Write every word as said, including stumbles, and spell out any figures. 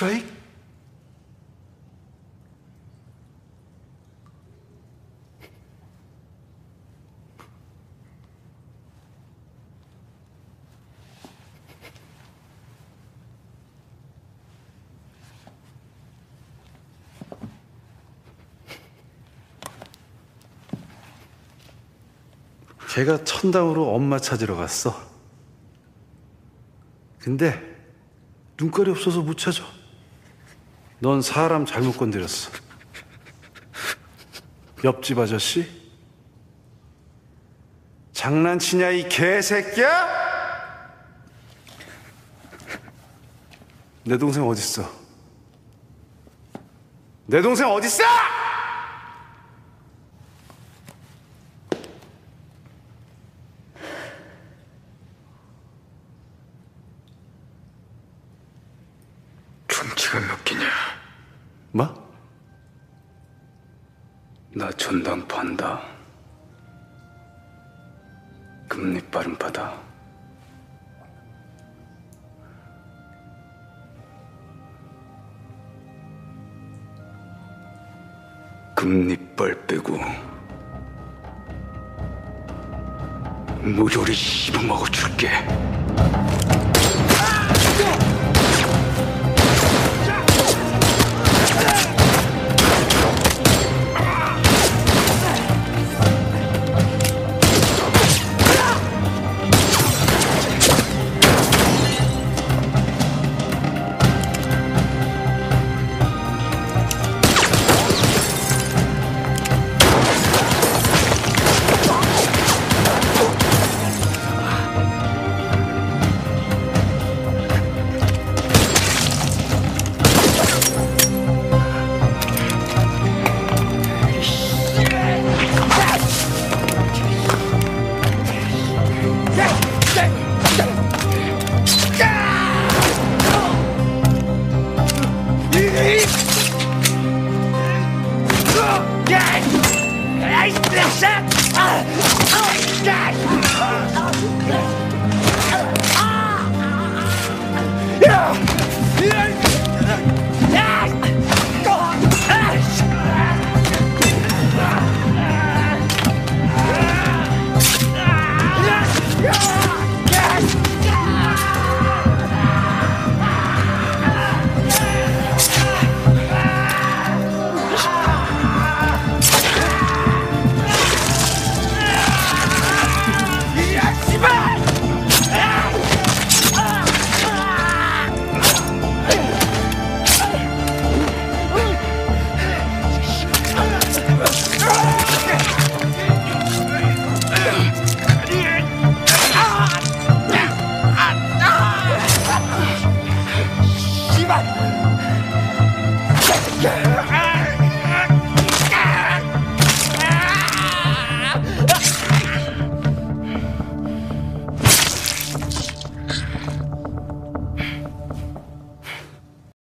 스트라이크? 걔가 천당으로 엄마 찾으러 갔어. 근데 눈깔이 없어서 못 찾아. 넌 사람 잘못 건드렸어. 옆집 아저씨? 장난치냐 이 개새끼야? 내 동생 어딨어? 내 동생 어딨어? 존치가 몇 개냐? 뭐? 나 전당 판다. 금리빨은 받아. 금리빨 빼고 무료리 씹어먹어 줄게.